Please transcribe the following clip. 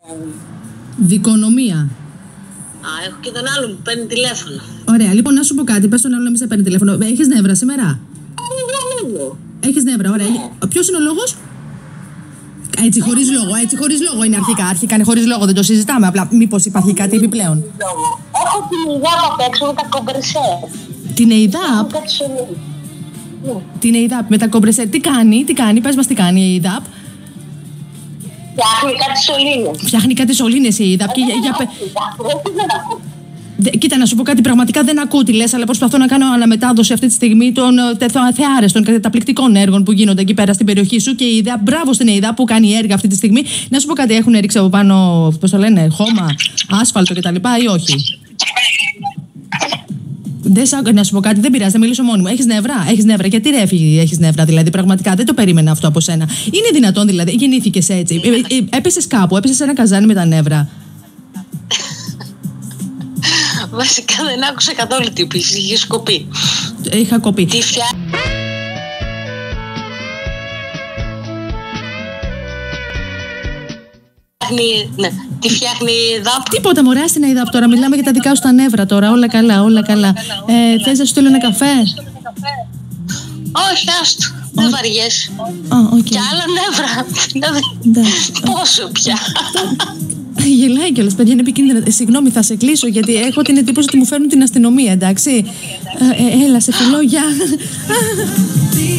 Δικονομία. Α, έχω και τον άλλον που παίρνει τηλέφωνο. Ωραία, λοιπόν, να σου πω κάτι. Πες τον άλλο να μην σε παίρνει τηλέφωνο. Έχεις νεύρα σήμερα? Έχεις νεύρα, ωραία. Ποιος είναι ο λόγος? Έτσι, χωρίς λόγο, είναι αρχικά. Αρχικά είναι χωρίς λόγο, δεν το συζητάμε. Απλά, μήπως υπάρχει κάτι επιπλέον. Έχω την ΕΙΔΑΠ απ' έξω με τα κομπρεσέρ. Την ΕΙΔΑΠ? Την ΕΙΔΑΠ με τα κομπρεσέρ. Τι κάνει, πες μας τι κάνει η ΕΙΔΑΠ. Φτιάχνει κάτι σωλήνες. Φτιάχνει κάτι σωλήνες η ΕΙΔΑΠ. Κοίτα, να σου πω κάτι, πραγματικά δεν ακούω τι λες, αλλά προσπαθώ να κάνω αναμετάδοση αυτή τη στιγμή των θεάρεστων καταπληκτικών έργων που γίνονται εκεί πέρα στην περιοχή σου και η ιδέα, μπράβο στην ιδέα που κάνει έργα αυτή τη στιγμή. Να σου πω κάτι, έχουν ρίξει από πάνω, πώς το λένε, χώμα, άσφαλτο κτλ. Ή όχι? Να σου πω κάτι, δεν πειράζει, θα μιλήσω μόνη μου. Έχεις νεύρα. Γιατί ρε έχεις νεύρα, δηλαδή, πραγματικά δεν το περίμενα αυτό από σένα. Είναι δυνατόν, δηλαδή, γεννήθηκες έτσι? Έπεσες κάπου, έπεσες σε ένα καζάνι με τα νεύρα? Βασικά δεν άκουσα καθόλου τι είπες, είχες κοπεί. Είχα κοπεί. Τι φτιάχνει. Ναι, τι φτιάχνει η ΕΙΔΑΠ? Τίποτα, μωρά, στην ΕΙΔΑΠ τώρα. Μιλάμε για τα δικά σου τα νεύρα τώρα. Όλα καλά. Θες να σου στείλω ένα καφέ? Όχι, άστο. Δεν βαριέσαι. Και άλλα νεύρα. Δηλαδή, πόσο πια. Γελάει κιόλας, παιδιά, είναι επικίνδυνα. Συγγνώμη, θα σε κλείσω γιατί έχω την εντύπωση ότι μου φέρνουν την αστυνομία, εντάξει. Έλα, σε φιλώ, γεια.